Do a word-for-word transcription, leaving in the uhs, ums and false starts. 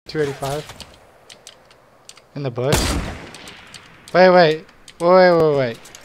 two eighty-five. In the bush. Wait, wait. Wait, wait, wait, wait.